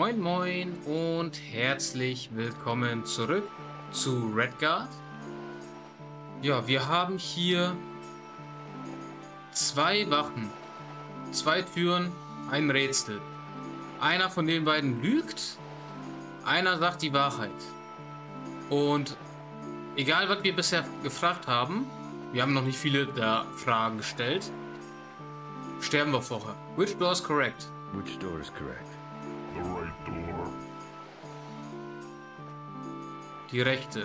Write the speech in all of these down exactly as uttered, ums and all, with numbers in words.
Moin Moin und herzlich willkommen zurück zu Redguard. Ja, wir haben hier zwei Wachen, zwei Türen, ein Rätsel. Einer von den beiden lügt, einer sagt die Wahrheit. Und egal, was wir bisher gefragt haben, wir haben noch nicht viele der Fragen gestellt, sterben wir vorher. Which door is correct? Which door is correct? The right door. Die rechte.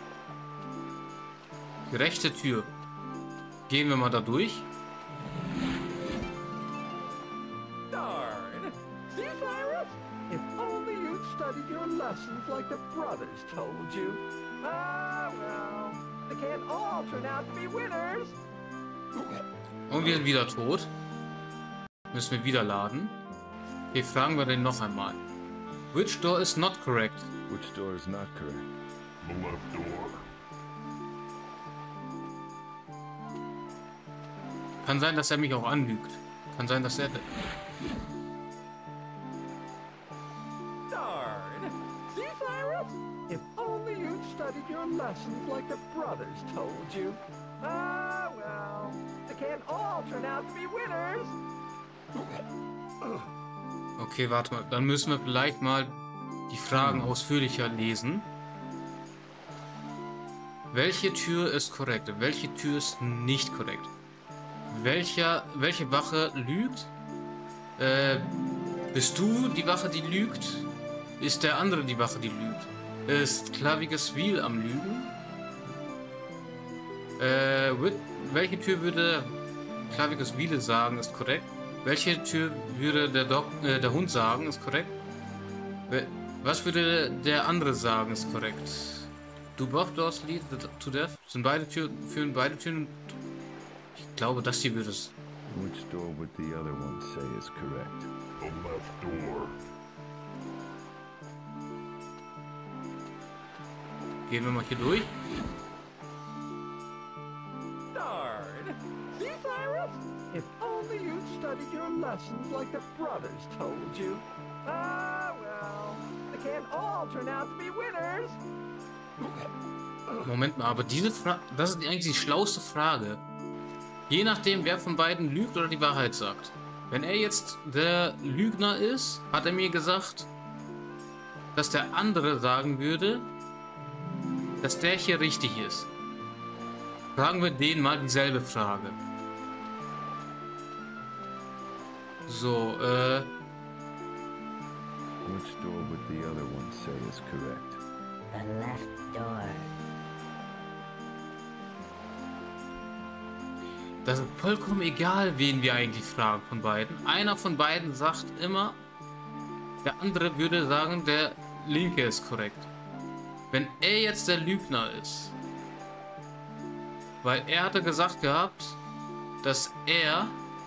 Die rechte Tür. Gehen wir mal da durch. Darn! See, Cyrus? If only you'd studied your lessons like the brothers told you. Ah, well, they can't all turn out to be winners. Und wir sind wieder tot. Müssen wir wieder laden. Okay, fragen wir den noch einmal. Which door is not correct? Which door is not correct? The left door. Kann sein, dass er mich auch anlügt. Kann sein, dass er... Darn! See, Cyrus? If only you'd studied your lessons like the brothers told you. Ah, well, they can't all turn out to be winners. Okay, warte mal. Dann müssen wir vielleicht mal die Fragen ausführlicher lesen. Welche Tür ist korrekt? Welche Tür ist nicht korrekt? Welcher, welche Wache lügt? Äh, bist du die Wache, die lügt? Ist der andere die Wache, die lügt? Ist Clavigus Wheel am Lügen? Äh, wird, welche Tür würde Clavigus Wheel sagen, ist korrekt? Welche Tür würde der, Dok äh, der Hund sagen, ist korrekt? Was würde der andere sagen, ist korrekt? Do both doors lead to death? Sind beide Türen, führen beide Türen? Ich glaube, das hier würde es. Which door would the other one say is correct? The left door. Gehen wir mal hier durch. Darn! See, Cyrus? If only you'd studied your lessons like the brothers told you. Ah, well, they can't all turn out to be winners. Moment mal, aber diese Frage, das ist eigentlich die schlauste Frage. Je nachdem, wer von beiden lügt oder die Wahrheit sagt. Wenn er jetzt der Lügner ist, hat er mir gesagt, dass der andere sagen würde, dass der hier richtig ist. Fragen wir den mal dieselbe Frage. So, äh... Which door would the other one say is correct? The left door. Das ist vollkommen egal, wen wir eigentlich fragen von beiden. Einer von beiden sagt immer, der andere würde sagen, der linke ist korrekt. Wenn er jetzt der Lügner ist, weil er hatte gesagt gehabt, dass er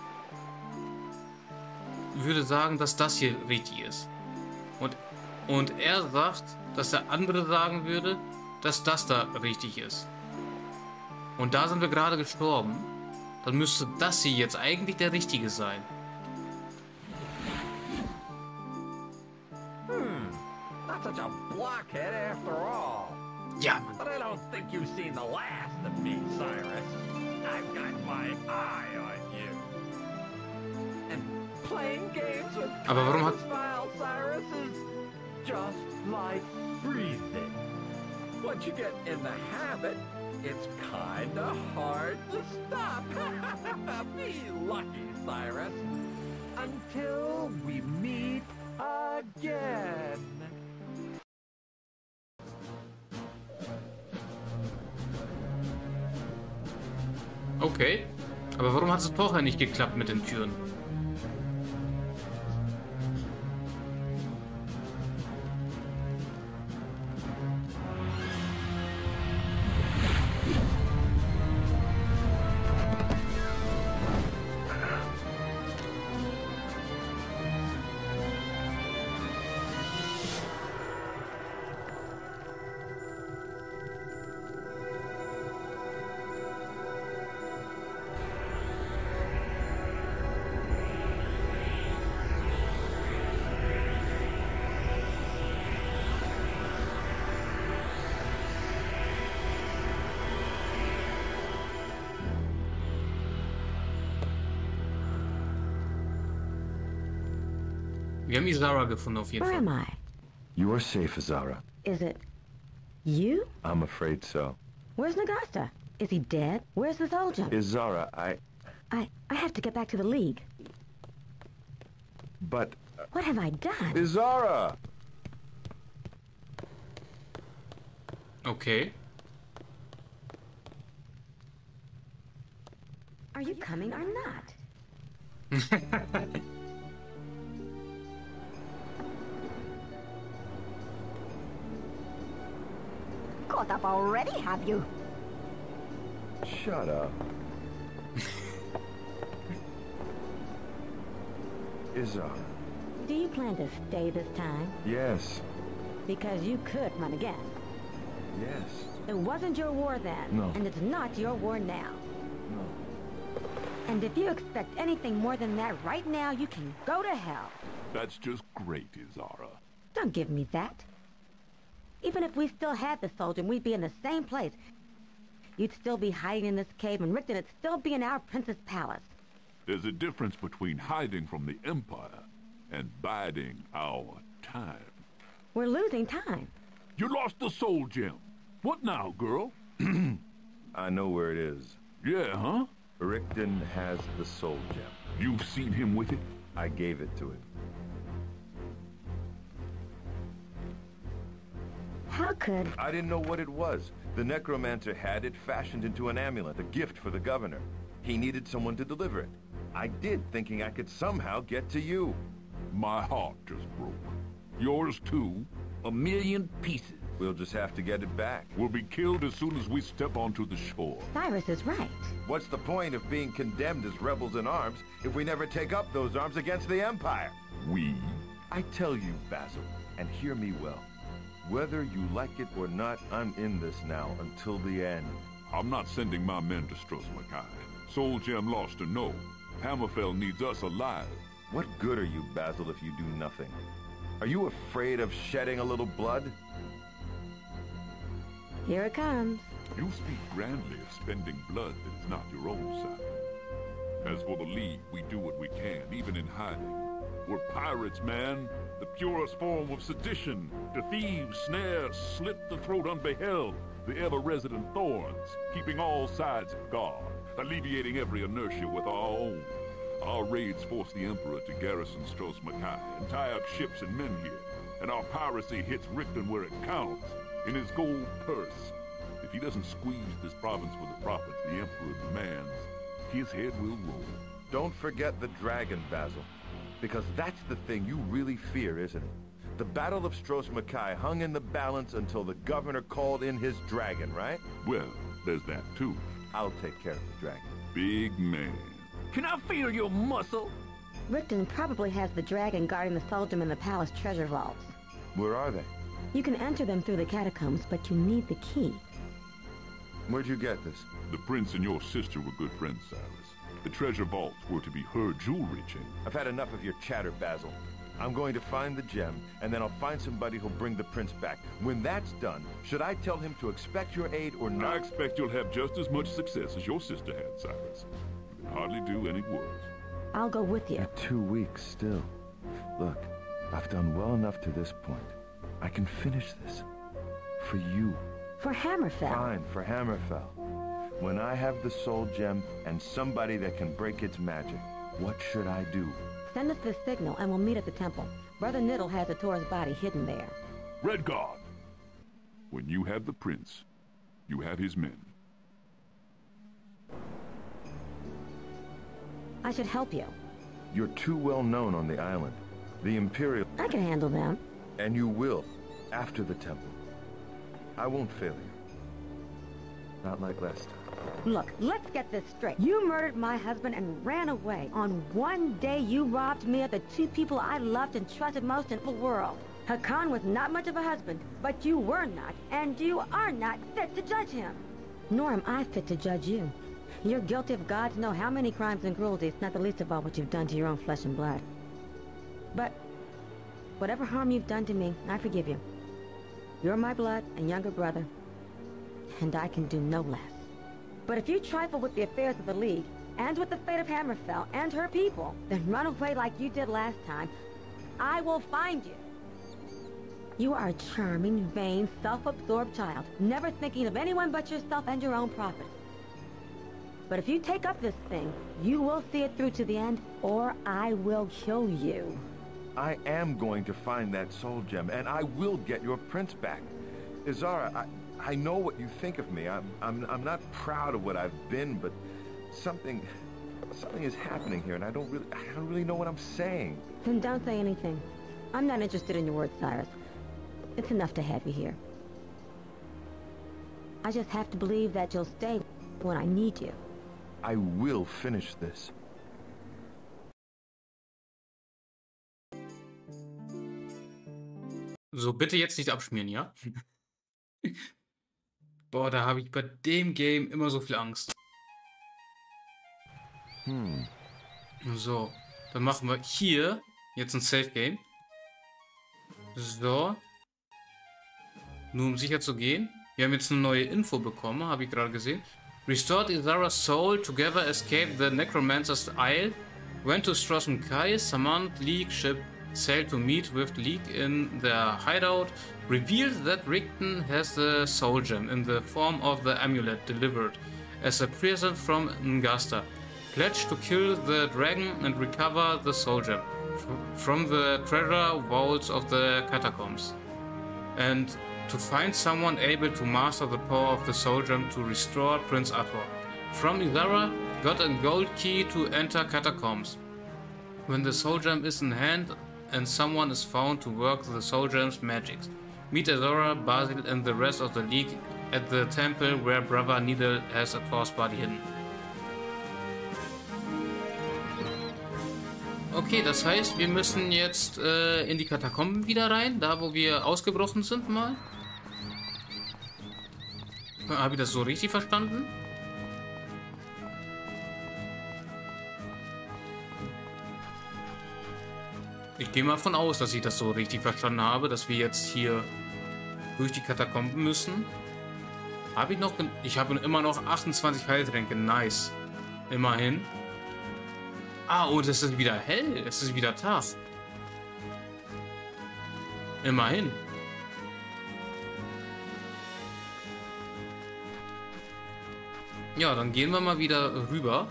würde sagen, dass das hier richtig ist. Und, und er sagt, dass der andere sagen würde, dass das da richtig ist. Und da sind wir gerade gestorben. Dann müsste das hier jetzt eigentlich der richtige sein. Hmm, not such a blockhead after all. Ja, Mann. But I don't think you've seen the last of me, Cyrus. I've got my eye on you. And playing games with Aber warum hat... Smile, Cyrus, is just like breathing. Once you get in the habit, it's kinda hard to stop. Be lucky, Cyrus. Until we meet again. Okay. Aber warum hat es vorher nicht geklappt mit den Türen? Wir haben Isara gefunden auf jeden Where Fall. am I? You are safe, Azara. Is it you? I'm afraid so. Where's Nagasta? Is he dead? Where's the soldier? Izara, I... I I have to get back to the League. But... What have I done? Izara! Okay. Are you coming or not? Caught up already, have you? Shut up. Izara. Do you plan to stay this time? Yes. Because you could run again. Yes. It wasn't your war then. No. And it's not your war now. No. And if you expect anything more than that right now, you can go to hell. That's just great, Izara. Don't give me that. Even if we still had the soldier, we'd be in the same place. You'd still be hiding in this cave, and Rickton would still be in our prince's palace. There's a difference between hiding from the Empire and biding our time. We're losing time. You lost the soul gem. What now, girl? I know where it is. Yeah, huh? Rickton has the soul gem. You've seen him with it? I gave it to him. How could... I didn't know what it was. The necromancer had it fashioned into an amulet, a gift for the governor. He needed someone to deliver it. I did, thinking I could somehow get to you. My heart just broke. Yours too. A million pieces. We'll just have to get it back. We'll be killed as soon as we step onto the shore. Cyrus is right. What's the point of being condemned as rebels in arms if we never take up those arms against the Empire? We? I tell you, Basil, and hear me well. Whether you like it or not, I'm in this now until the end. I'm not sending my men to Stros Makai. Soul Gem lost or no, Hammerfell needs us alive. What good are you, Basil, if you do nothing? Are you afraid of shedding a little blood? Here it comes. You speak grandly of spending blood that is not your own side. As for the League, we do what we can, even in hiding. We're pirates, man. The purest form of sedition. To thieves, snares, slit the throat unbeheld. The ever-resident thorns, keeping all sides at guard, alleviating every inertia with our own. Our raids force the Emperor to garrison Stros Makai and tie up ships and men here. And our piracy hits Rickton where it counts, in his gold purse. If he doesn't squeeze this province for the profits the Emperor demands, his head will roll. Don't forget the dragon, Basil. Because that's the thing you really fear, isn't it? The Battle of Stros Makai hung in the balance until the governor called in his dragon, right? Well, there's that too. I'll take care of the dragon. Big man. Can I feel your muscle? Rickton probably has the dragon guarding the soldier in the palace treasure vaults. Where are they? You can enter them through the catacombs, but you need the key. Where'd you get this? The prince and your sister were good friends, Cyrus. The treasure vaults were to be her jewelry chain. I've had enough of your chatter, Basil. I'm going to find the gem, and then I'll find somebody who'll bring the prince back. When that's done, should I tell him to expect your aid or not? I expect you'll have just as much success as your sister had, Cyrus. You can hardly do any worse. I'll go with you. Two weeks still. Look, I've done well enough to this point. I can finish this. For you. For Hammerfell. Fine, for Hammerfell. When I have the soul gem and somebody that can break its magic, what should I do? Send us the signal and we'll meet at the temple. Brother Niddle has the Tor's body hidden there. Redguard! When you have the prince, you have his men. I should help you. You're too well known on the island. The Imperial... I can handle them. And you will, after the temple. I won't fail you. Not like last time. Look, let's get this straight. You murdered my husband and ran away. On one day, you robbed me of the two people I loved and trusted most in the world. Hakan was not much of a husband, but you were not, and you are not fit to judge him. Nor am I fit to judge you. You're guilty of gods know how many crimes and cruelties, not the least of all what you've done to your own flesh and blood. But whatever harm you've done to me, I forgive you. You're my blood and younger brother, and I can do no less. But if you trifle with the affairs of the League, and with the fate of Hammerfell and her people, then run away like you did last time, I will find you. You are a charming, vain, self-absorbed child, never thinking of anyone but yourself and your own profit. But if you take up this thing, you will see it through to the end, or I will kill you. I am going to find that soul gem, and I will get your prince back. Izara, I, I know what you think of me. I'm, I'm, I'm not proud of what I've been, but something, something is happening here, and I don't really, I don't really know what I'm saying. Then don't say anything. I'm not interested in your words, Cyrus. It's enough to have you here. I just have to believe that you'll stay when I need you. I will finish this. So, bitte jetzt nicht abschmieren, ja? Boah, da habe ich bei dem Game immer so viel Angst. Hm. So, dann machen wir hier jetzt ein Safe Game. So. Nur um sicher zu gehen. Wir haben jetzt eine neue Info bekommen, habe ich gerade gesehen. Restored Izara's soul, together escaped the Necromancer's Isle, went to Stros M'Kai, summoned League ship, sailed to meet with League in their hideout, revealed that Rigton has the soul gem in the form of the amulet delivered as a present from Ngasta, pledged to kill the dragon and recover the soul gem from the treasure vaults of the catacombs, and to find someone able to master the power of the soul gem to restore Prince Ator. From Izara, got a gold key to enter catacombs. When the soul gem is in hand and someone is found to work the soul gem's magics, meet Izara, Basil and the rest of the League at the temple where Brother Needle has Ator's body hidden. Okay, das heißt, wir müssen jetzt äh, in die Katakomben wieder rein, da wo wir ausgebrochen sind mal. Habe ich das so richtig verstanden? Ich gehe mal von aus, dass ich das so richtig verstanden habe, dass wir jetzt hier durch die Katakomben müssen. Habe ich noch... Ich habe immer noch achtundzwanzig Heiltränke. Nice. Immerhin. Ah, und es ist wieder hell. Es ist wieder Tag. Immerhin. Ja, dann gehen wir mal wieder rüber.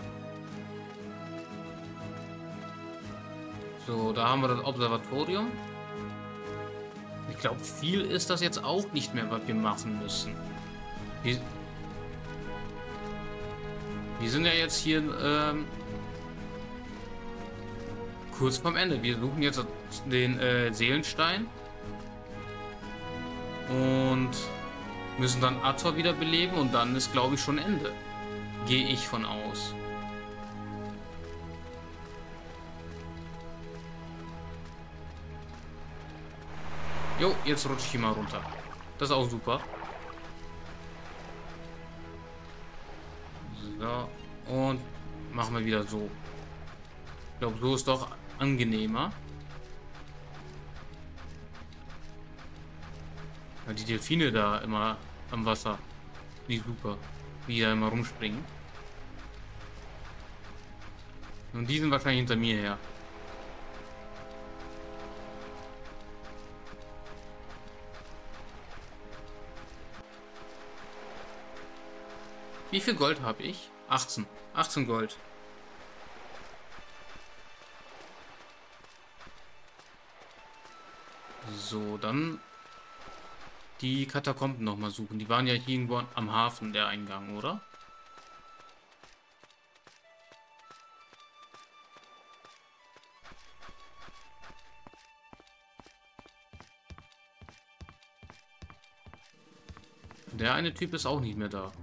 So, da haben wir das Observatorium. Ich glaube, viel ist das jetzt auch nicht mehr, was wir machen müssen. Wir, wir sind ja jetzt hier ähm, kurz vorm Ende. Wir suchen jetzt den äh, Seelenstein. Und müssen dann Ator wiederbeleben und dann ist, glaube ich, schon Ende. Gehe ich von aus. Jo, jetzt rutsche ich hier mal runter. Das ist auch super. So, und machen wir wieder so. Ich glaube, so ist doch angenehmer. Weil die Delfine da immer am Wasser. Wie super. Wie die da immer rumspringen. Und die sind wahrscheinlich hinter mir her. Wie viel Gold habe ich? achtzehn. achtzehn Gold. So, dann die Katakomben nochmal suchen. Die waren ja hier irgendwo am Hafen, der Eingang, oder? Der eine Typ ist auch nicht mehr da.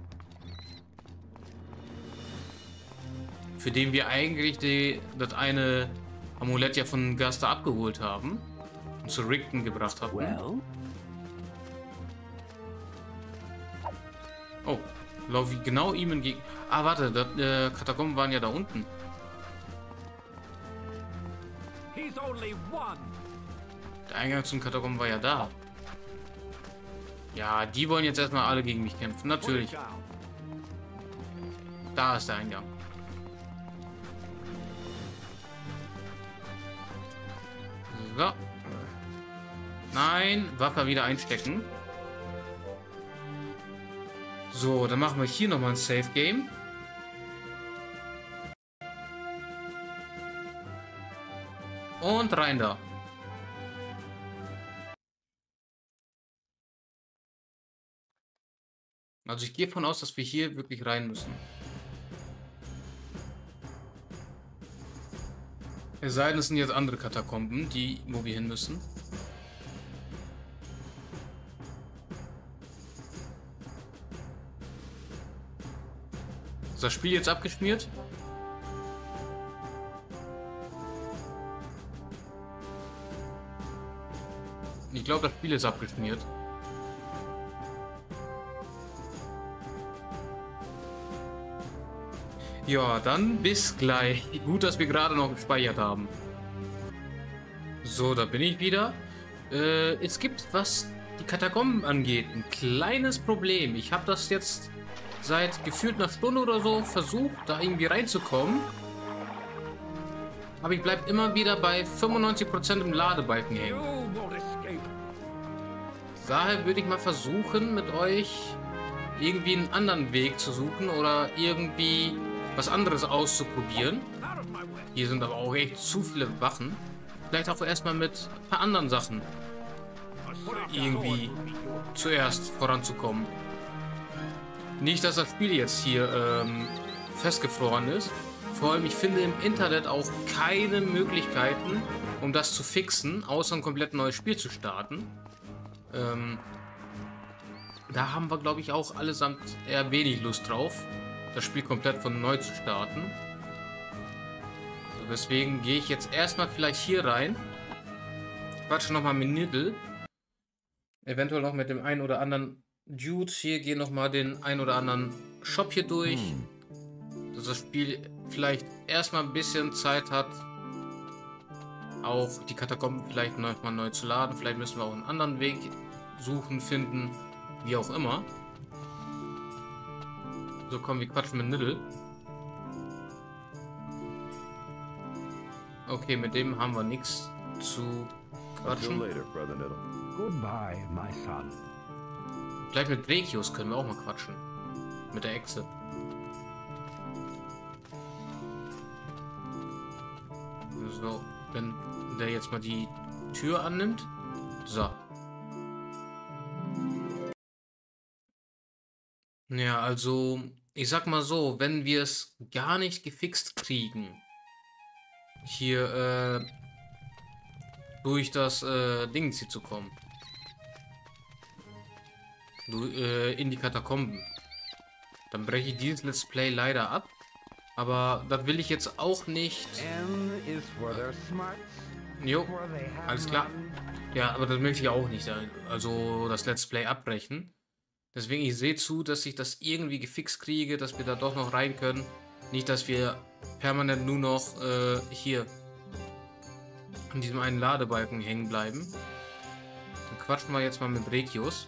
Für den wir eigentlich die, das eine Amulett ja von Gaster abgeholt haben und zu Rigton gebracht haben. Well? Oh, laufe ich genau ihm entgegen. Ah, warte, das, äh, Katakomben waren ja da unten. He's only one. Der Eingang zum Katakomben war ja da. Ja, die wollen jetzt erstmal alle gegen mich kämpfen. Natürlich. Da ist der Eingang. So. Nein, Waffe wieder einstecken. So, dann machen wir hier nochmal ein Safe Game. Und rein da. Also ich gehe davon aus, dass wir hier wirklich rein müssen. Es sei denn, es sind jetzt andere Katakomben, die, wo wir hin müssen. Ist das Spiel jetzt abgeschmiert? Ich glaube, das Spiel ist abgeschmiert. Ja, dann bis gleich. Gut, dass wir gerade noch gespeichert haben. So, da bin ich wieder. Äh, es gibt, was die Katakomben angeht, ein kleines Problem. Ich habe das jetzt seit gefühlt einer Stunde oder so versucht, da irgendwie reinzukommen. Aber ich bleibe immer wieder bei fünfundneunzig Prozent im Ladebalken hängen. Daher würde ich mal versuchen, mit euch irgendwie einen anderen Weg zu suchen oder irgendwie was anderes auszuprobieren. Hier sind aber auch echt zu viele Wachen. Vielleicht auch erstmal mit ein paar anderen Sachen irgendwie zuerst voranzukommen. Nicht, dass das Spiel jetzt hier ähm, festgefroren ist. Vor allem, ich finde im Internet auch keine Möglichkeiten, um das zu fixen, außer ein komplett neues Spiel zu starten. Ähm, da haben wir, glaube ich, auch allesamt eher wenig Lust drauf, das Spiel komplett von neu zu starten. So, deswegen gehe ich jetzt erstmal vielleicht hier rein. Ich quatsche nochmal mit Niddle. Eventuell noch mit dem einen oder anderen Dude. Hier gehen nochmal den einen oder anderen Shop hier durch. Dass das Spiel vielleicht erstmal ein bisschen Zeit hat, auch die Katakomben vielleicht noch mal neu zu laden. Vielleicht müssen wir auch einen anderen Weg suchen, finden, wie auch immer. So, komm, wir quatschen mit Niddle. Okay, mit dem haben wir nichts zu quatschen. Goodbye, my son. Vielleicht mit Brekius können wir auch mal quatschen. Mit der Echse. So, wenn der jetzt mal die Tür annimmt. So. Ja, also, ich sag mal so, wenn wir es gar nicht gefixt kriegen, hier äh, durch das äh, Ding hier zu kommen, du, äh, in die Katakomben, dann breche ich dieses Let's Play leider ab. Aber das will ich jetzt auch nicht. Jo, alles klar. Ja, aber das möchte ich auch nicht. Also das Let's Play abbrechen. Deswegen, ich sehe zu, dass ich das irgendwie gefixt kriege, dass wir da doch noch rein können. Nicht, dass wir permanent nur noch äh, hier an diesem einen Ladebalken hängen bleiben. Dann quatschen wir jetzt mal mit Brekius.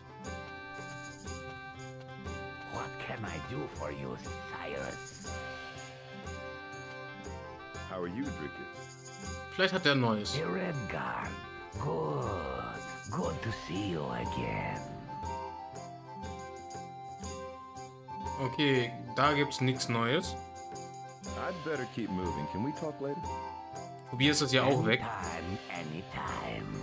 What can I do for you, Cyrus? How are you, Dricus? Vielleicht hat er Neues. Redguard. Good. Good to see you again. Okay, da gibt's nichts Neues. I'd better keep moving. Can we talk later? Tobias ist ja auch weg. Anytime, anytime.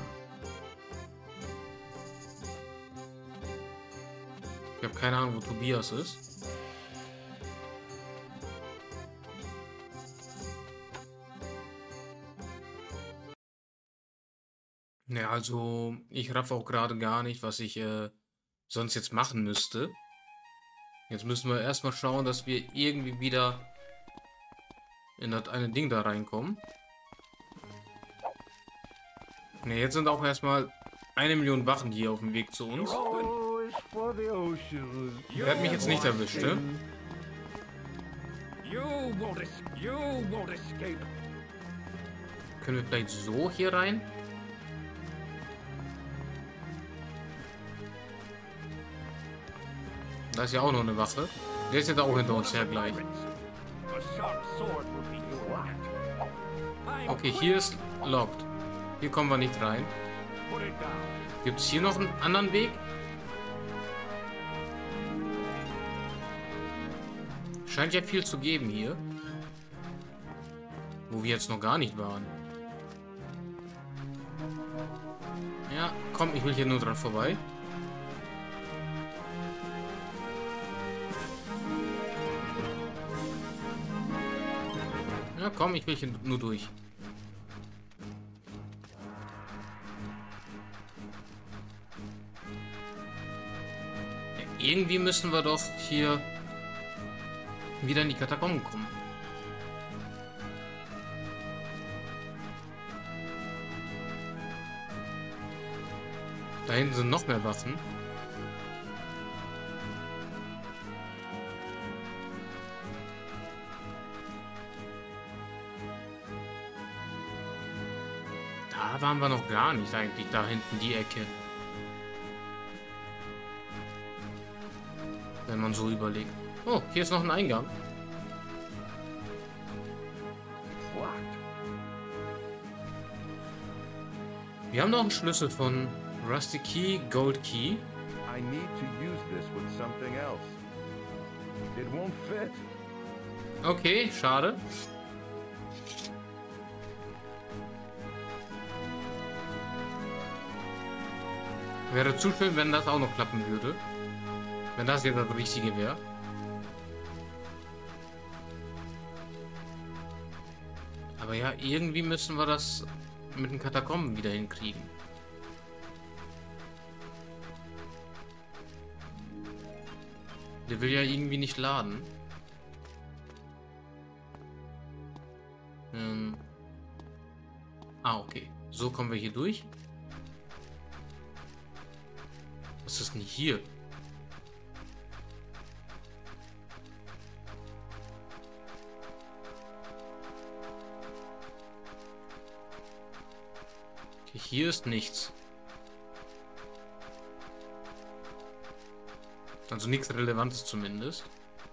Ich habe keine Ahnung, wo Tobias ist. Ja, also ich raff auch gerade gar nicht, was ich äh, sonst jetzt machen müsste. Jetzt müssen wir erstmal schauen, dass wir irgendwie wieder in das eine Ding da reinkommen. Ne, jetzt sind auch erstmal eine Million Wachen hier auf dem Weg zu uns. Der hat mich jetzt nicht erwischt, ne? Können wir vielleicht so hier rein? Da ist ja auch noch eine Wache. Der ist jetzt auch hinter uns her gleich. Okay, hier ist locked. Hier kommen wir nicht rein. Gibt es hier noch einen anderen Weg? Scheint ja viel zu geben hier. Wo wir jetzt noch gar nicht waren. Ja, komm, ich will hier nur dran vorbei. Ja, komm, ich will hier nur durch. Ja, irgendwie müssen wir doch hier wieder in die Katakomben kommen. Da hinten sind noch mehr Waffen. Da waren wir noch gar nicht eigentlich, da hinten die Ecke. Wenn man so überlegt. Oh, hier ist noch ein Eingang. Wir haben noch einen Schlüssel von Rusty Key, Gold Key. I need to use this with something else. It won't fit. Okay, schade. Wäre zu schön, wenn das auch noch klappen würde. Wenn das jetzt das Richtige wäre. Aber ja, irgendwie müssen wir das mit den Katakomben wieder hinkriegen. Der will ja irgendwie nicht laden. Ähm. Ah, okay. So kommen wir hier durch. Was ist denn hier? Okay, hier ist nichts. Also nichts Relevantes zumindest.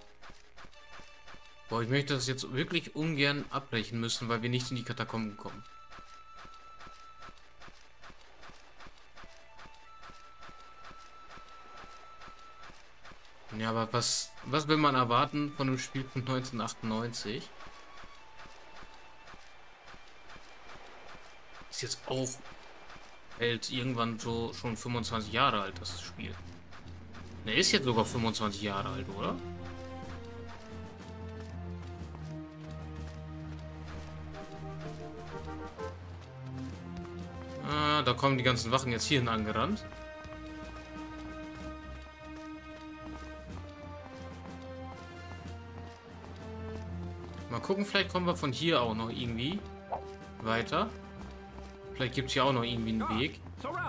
Boah, ich möchte das jetzt wirklich ungern abbrechen müssen, weil wir nicht in die Katakomben kommen. Ja, aber was, was will man erwarten von einem Spiel von neunzehnhundertachtundneunzig? Ist jetzt auch hält irgendwann so schon fünfundzwanzig Jahre alt, das Spiel. Er ist jetzt sogar fünfundzwanzig Jahre alt, oder? Ah, da kommen die ganzen Wachen jetzt hierhin angerannt. Mal gucken, vielleicht kommen wir von hier auch noch irgendwie weiter. Vielleicht gibt es hier auch noch irgendwie einen Weg.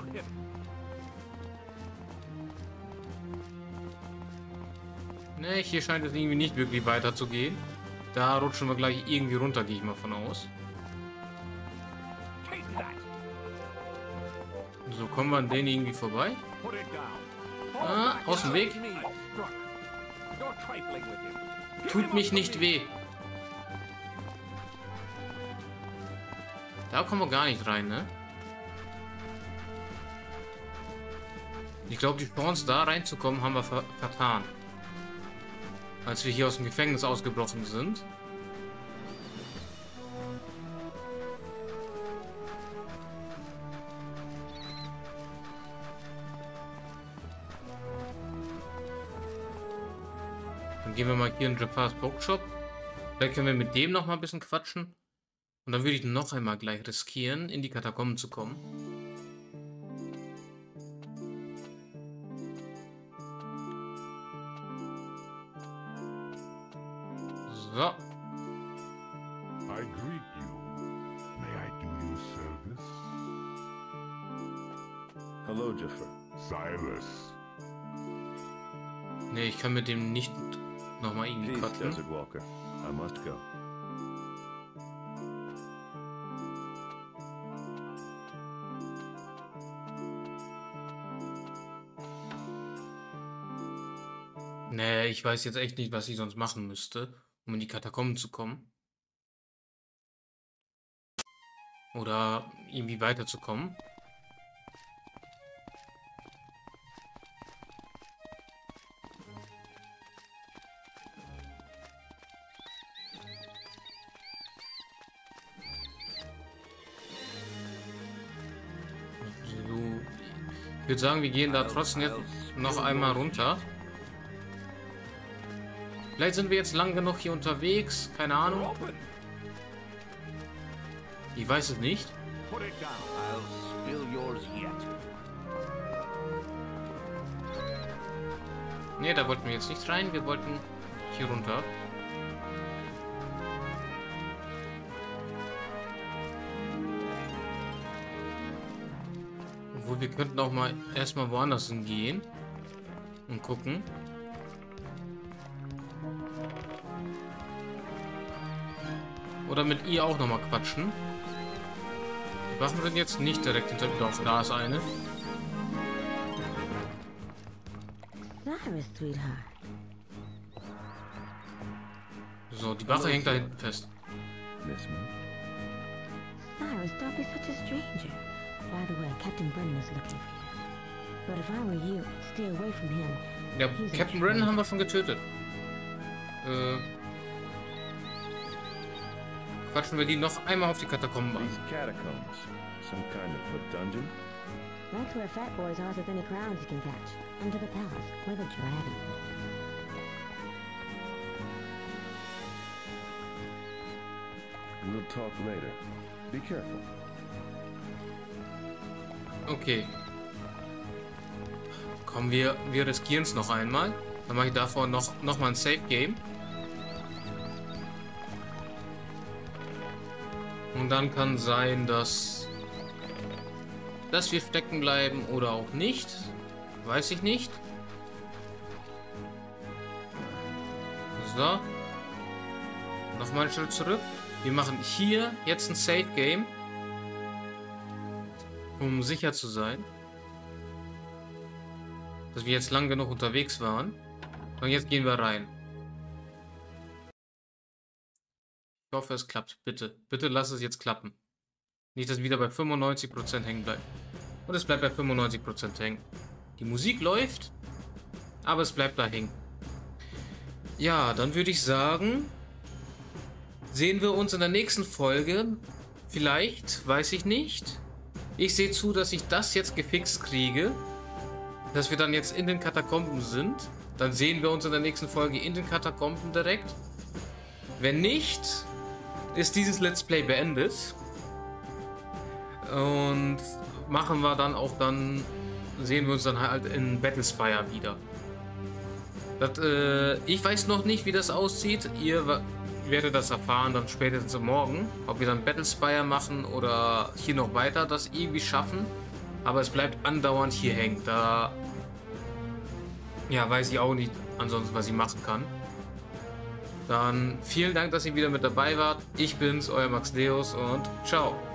Ne, hier scheint es irgendwie nicht wirklich weiter zu gehen. Da rutschen wir gleich irgendwie runter, gehe ich mal von aus. So, kommen wir an denen irgendwie vorbei? Ah, aus dem Weg. Tut mich nicht weh. Da kommen wir gar nicht rein, ne? Ich glaube, die Chance da reinzukommen haben wir ver vertan. Als wir hier aus dem Gefängnis ausgebrochen sind. Dann gehen wir mal hier in Jafar's Bookshop. Vielleicht können wir mit dem noch mal ein bisschen quatschen. Und dann würde ich noch einmal gleich riskieren, in die Katakomben zu kommen. So. I greet you. May I do you service? Hello, Jafar. Silas. Ne, ich kann mit dem nicht nochmal irgendwie Peace, quatschen. Desert Walker. I must go. Nee, ich weiß jetzt echt nicht, was ich sonst machen müsste, um in die Katakomben zu kommen. Oder irgendwie weiterzukommen. Ich würde sagen, wir gehen da trotzdem jetzt noch einmal runter. Vielleicht sind wir jetzt lang genug hier unterwegs. Keine Ahnung. Ich weiß es nicht. Ne, da wollten wir jetzt nicht rein. Wir wollten hier runter. Obwohl, wir könnten auch mal erstmal woanders hingehen und gucken. Oder mit ihr auch nochmal quatschen. Die Wachen sind jetzt nicht direkt hinter... Doch, da ist eine. So, die Wache hängt da hinten fest. Cyrus, don't be such a stranger. By the way, Captain Brennan is looking for you. But if I were you, stay away from him. Ja, Captain Brennan haben wir schon getötet. Äh... Quatschen wir die noch einmal auf die Katakomben an. These catacombs, some kind of a dungeon? That's where Fat Boys are with any crowns you can catch. Under the palace, where the dragon. We'll talk later. Be careful. Okay. Komm, wir, wir riskieren es noch einmal. Dann mache ich davor noch, noch mal ein Safe Game. Und dann kann sein, dass, dass wir stecken bleiben oder auch nicht. Weiß ich nicht. So. Nochmal einen Schritt zurück. Wir machen hier jetzt ein Safe Game. Um sicher zu sein. Dass wir jetzt lang genug unterwegs waren. Und jetzt gehen wir rein. Ich hoffe, es klappt. Bitte. Bitte lass es jetzt klappen. Nicht, dass es wieder bei fünfundneunzig Prozent hängen bleibt. Und es bleibt bei fünfundneunzig Prozent hängen. Die Musik läuft, aber es bleibt da hängen. Ja, dann würde ich sagen, sehen wir uns in der nächsten Folge. Vielleicht, weiß ich nicht. Ich sehe zu, dass ich das jetzt gefixt kriege. Dass wir dann jetzt in den Katakomben sind. Dann sehen wir uns in der nächsten Folge in den Katakomben direkt. Wenn nicht, ist dieses Let's Play beendet. Und machen wir dann auch dann, sehen wir uns dann halt in Battlespire wieder. Das, äh, ich weiß noch nicht, wie das aussieht. Ihr werdet das erfahren dann spätestens morgen. Ob wir dann Battlespire machen oder hier noch weiter das irgendwie schaffen. Aber es bleibt andauernd hier hängen. Da ja, weiß ich auch nicht ansonsten, was ich machen kann. Dann vielen Dank, dass ihr wieder mit dabei wart. Ich bin's, euer Max Deus und ciao.